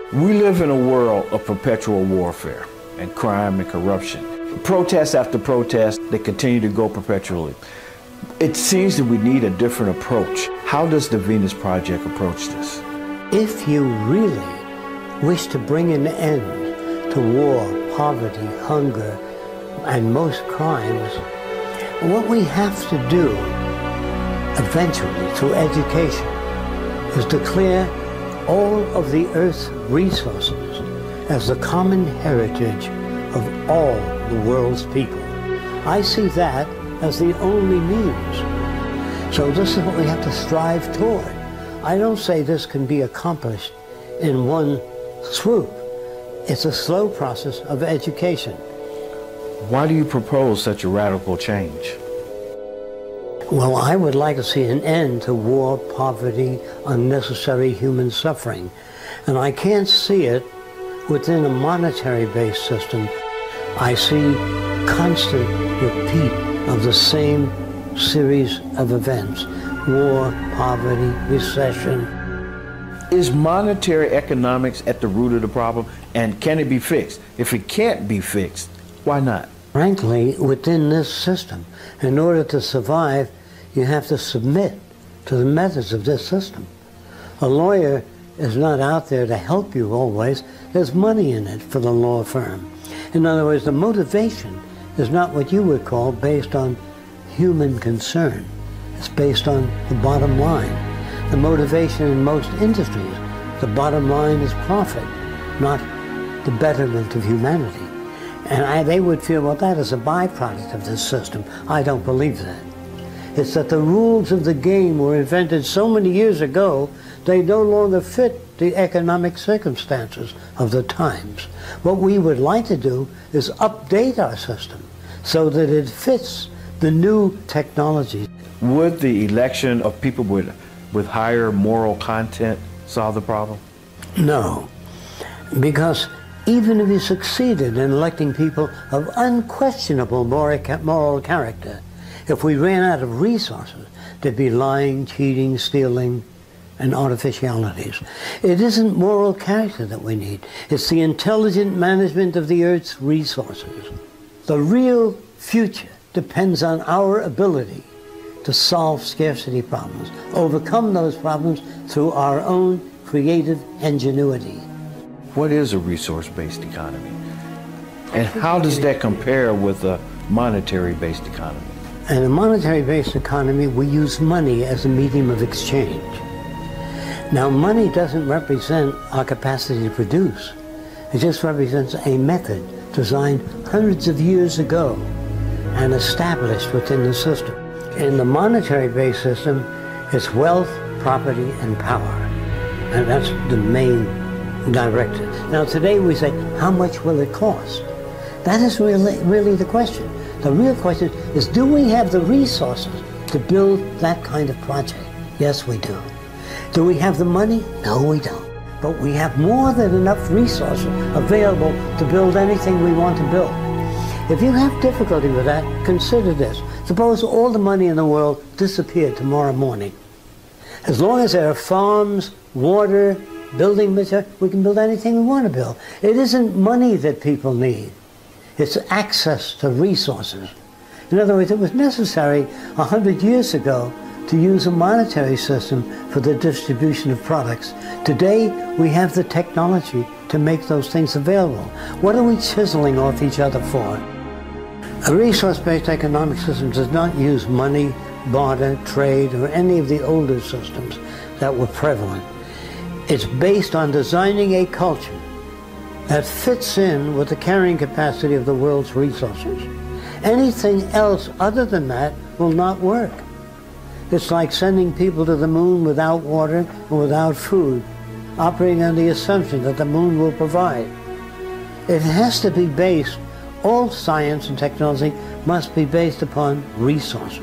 We live in a world of perpetual warfare and crime and corruption. Protest after protest, they continue to go perpetually. It seems that we need a different approach. How does the Venus Project approach this? If you really wish to bring an end to war, poverty, hunger, and most crimes, what we have to do eventually through education is declare all of the Earth's resources as the common heritage of all the world's people. I see that as the only means. So this is what we have to strive toward. I don't say this can be accomplished in one swoop. It's a slow process of education. Why do you propose such a radical change? Well, I would like to see an end to war, poverty, unnecessary human suffering. And I can't see it within a monetary-based system. I see constant repeat of the same series of events: war, poverty, recession. Is monetary economics at the root of the problem, and can it be fixed? If it can't be fixed, why not? Frankly, within this system, in order to survive, you have to submit to the methods of this system. A lawyer is not out there to help you always. There's money in it for the law firm. In other words, the motivation is not what you would call based on human concern. It's based on the bottom line. The motivation in most industries, the bottom line is profit, not the betterment of humanity. And they would feel, well, that is a byproduct of this system. I don't believe that. It's that the rules of the game were invented so many years ago, they no longer fit the economic circumstances of the times. What we would like to do is update our system so that it fits the new technology. Would the election of people with higher moral content solve the problem? No, because even if you succeeded in electing people of unquestionable moral character, if we ran out of resources, there'd be lying, cheating, stealing, and artificialities. It isn't moral character that we need. It's the intelligent management of the Earth's resources. The real future depends on our ability to solve scarcity problems, overcome those problems through our own creative ingenuity. What is a resource-based economy? And how does that compare with a monetary-based economy? In a monetary-based economy, we use money as a medium of exchange. Now, money doesn't represent our capacity to produce. It just represents a method designed hundreds of years ago and established within the system. In the monetary-based system, it's wealth, property, and power. And that's the main directive. Now today we say, how much will it cost? That is really the question. The real question is, do we have the resources to build that kind of project? Yes, we do. Do we have the money? No, we don't. But we have more than enough resources available to build anything we want to build. If you have difficulty with that, consider this. Suppose all the money in the world disappeared tomorrow morning. As long as there are farms, water, building material, we can build anything we want to build. It isn't money that people need. It's access to resources. In other words, it was necessary 100 years ago to use a monetary system for the distribution of products. Today, we have the technology to make those things available. What are we chiseling off each other for? A resource-based economic system does not use money, barter, trade, or any of the older systems that were prevalent. It's based on designing a culture that fits in with the carrying capacity of the world's resources. Anything else other than that will not work. It's like sending people to the moon without water and without food, operating on the assumption that the moon will provide. It has to be based, all science and technology must be based upon resources.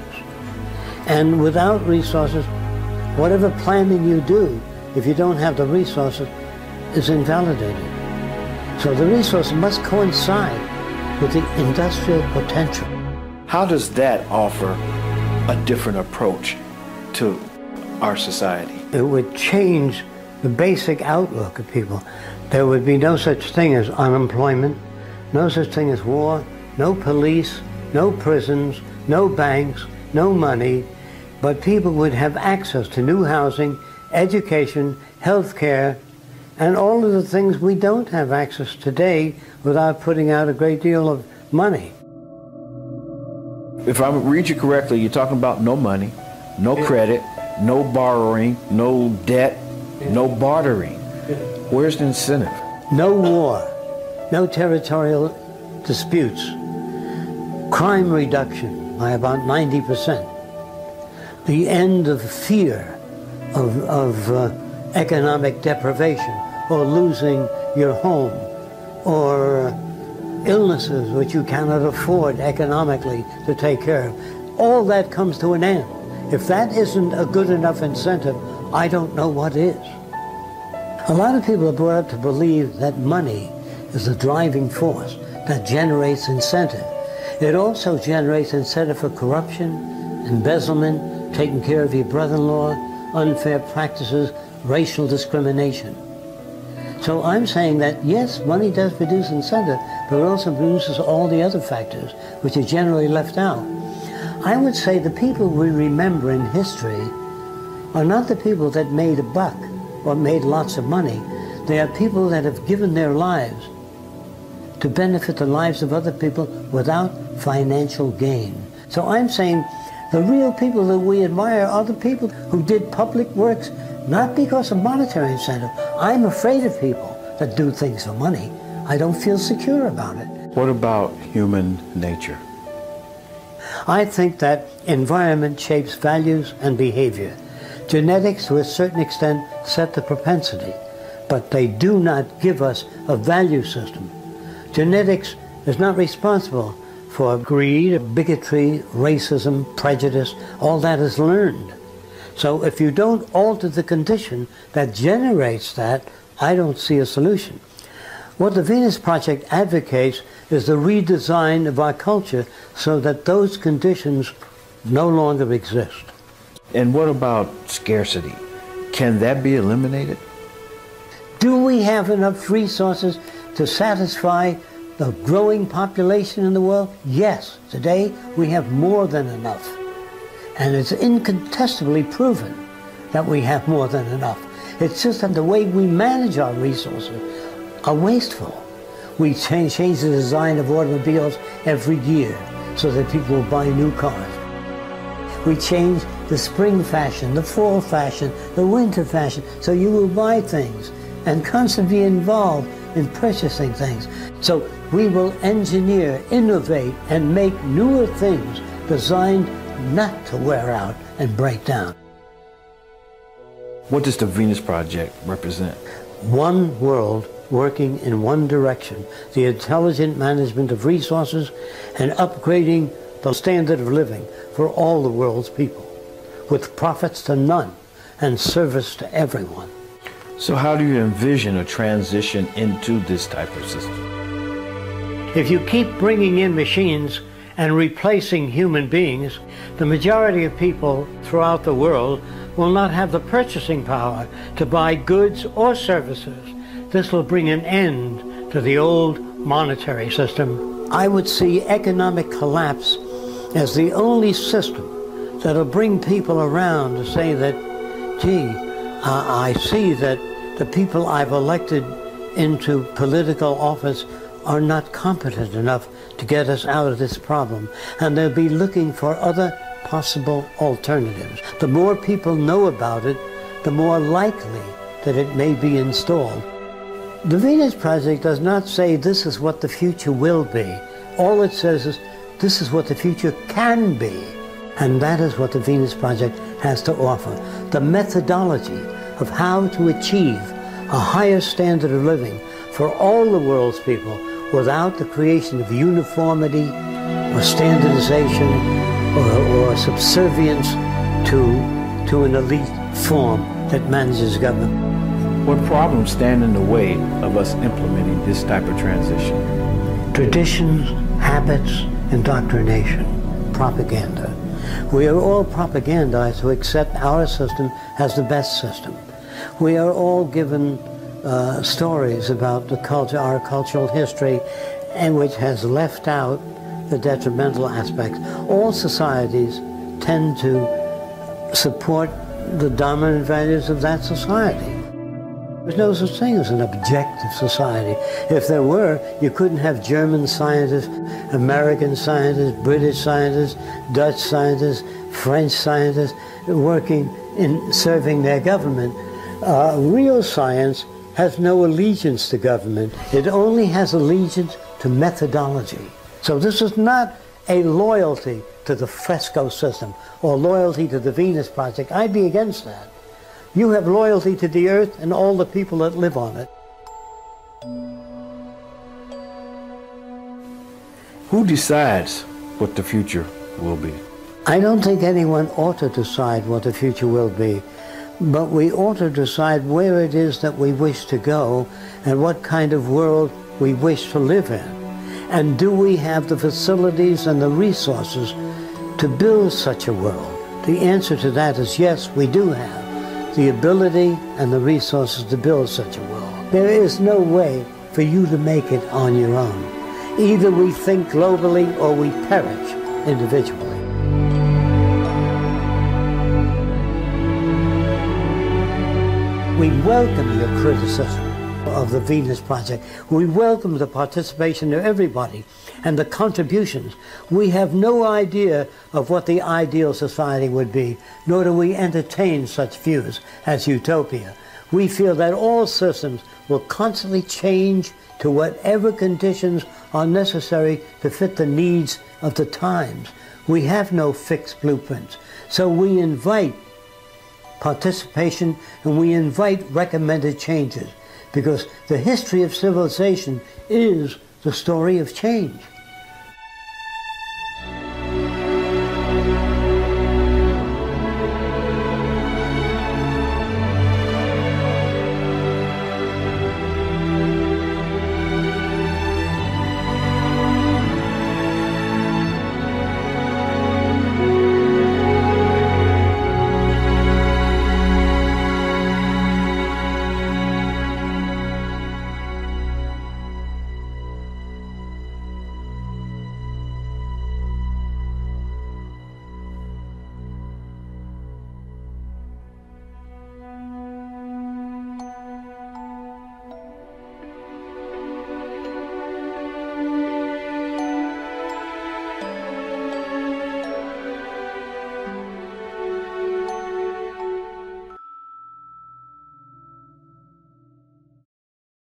And without resources, whatever planning you do, if you don't have the resources, is invalidated. So the resources must coincide with the industrial potential. How does that offer a different approach to our society? It would change the basic outlook of people. there would be no such thing as unemployment, no such thing as war, no police, no prisons, no banks, no money, but people would have access to new housing, education, health care, and all of the things we don't have access today without putting out a great deal of money. If I read you correctly, you're talking about no money, no credit, no borrowing, no debt, no bartering. Where's the incentive? No war, no territorial disputes, crime reduction by about 90%, the end of fear of economic deprivation or losing your home or illnesses which you cannot afford economically to take care of. All that comes to an end. If that isn't a good enough incentive, I don't know what is. A lot of people are brought up to believe that money is the driving force that generates incentive. It also generates incentive for corruption, embezzlement, taking care of your brother-in-law, unfair practices, racial discrimination. So I'm saying that, yes, money does produce incentive, but it also produces all the other factors, which are generally left out. I would say the people we remember in history are not the people that made a buck or made lots of money. They are people that have given their lives to benefit the lives of other people without financial gain. So I'm saying the real people that we admire are the people who did public works, not because of monetary incentive. I'm afraid of people that do things for money. I don't feel secure about it. What about human nature? I think that environment shapes values and behavior. Genetics, to a certain extent, set the propensity, but they do not give us a value system. Genetics is not responsible for greed, bigotry, racism, prejudice. All that is learned. So if you don't alter the condition that generates that, I don't see a solution. What the Venus Project advocates is the redesign of our culture so that those conditions no longer exist. And what about scarcity? Can that be eliminated? Do we have enough resources to satisfy the growing population in the world? Yes. Today we have more than enough. And it's incontestably proven that we have more than enough. It's just that the way we manage our resources are wasteful. We change the design of automobiles every year so that people will buy new cars. We change the spring fashion, the fall fashion, the winter fashion, so you will buy things and constantly be involved in purchasing things. So we will engineer, innovate, and make newer things designed not to wear out and break down. What does the Venus Project represent? One world working in one direction, the intelligent management of resources and upgrading the standard of living for all the world's people, with profits to none and service to everyone. So how do you envision a transition into this type of system? If you keep bringing in machines and replacing human beings, the majority of people throughout the world will not have the purchasing power to buy goods or services. This will bring an end to the old monetary system. I would see economic collapse as the only system that'll bring people around to say that, gee, I see that the people I've elected into political office are not competent enough to get us out of this problem, and they'll be looking for other possible alternatives. The more people know about it, the more likely that it may be installed. The Venus Project does not say this is what the future will be. All it says is this is what the future can be. And that is what the Venus Project has to offer. The methodology of how to achieve a higher standard of living for all the world's people without the creation of uniformity or standardization or subservience to an elite form that manages government. What problems stand in the way of us implementing this type of transition? Traditions, habits, indoctrination, propaganda. We are all propagandized to accept our system as the best system. We are all given stories about the culture, our cultural history, and which has left out the detrimental aspects. All societies tend to support the dominant values of that society. There's no such thing as an objective society. If there were, you couldn't have German scientists, American scientists, British scientists, Dutch scientists, French scientists working in serving their government. Real science has no allegiance to government. It only has allegiance to methodology. So this is not a loyalty to the Fresco system or loyalty to the Venus Project. I'd be against that. You have loyalty to the earth and all the people that live on it. Who decides what the future will be? I don't think anyone ought to decide what the future will be, but we ought to decide where it is that we wish to go and what kind of world we wish to live in. And do we have the facilities and the resources to build such a world? The answer to that is yes, we do have the ability and the resources to build such a world. There is no way for you to make it on your own. Either we think globally or we perish individually. We welcome your criticism of the Venus Project. We welcome the participation of everybody and the contributions. We have no idea of what the ideal society would be, nor do we entertain such views as utopia. We feel that all systems will constantly change to whatever conditions are necessary to fit the needs of the times. We have no fixed blueprints, so we invite participation and we invite recommended changes, because the history of civilization is the story of change.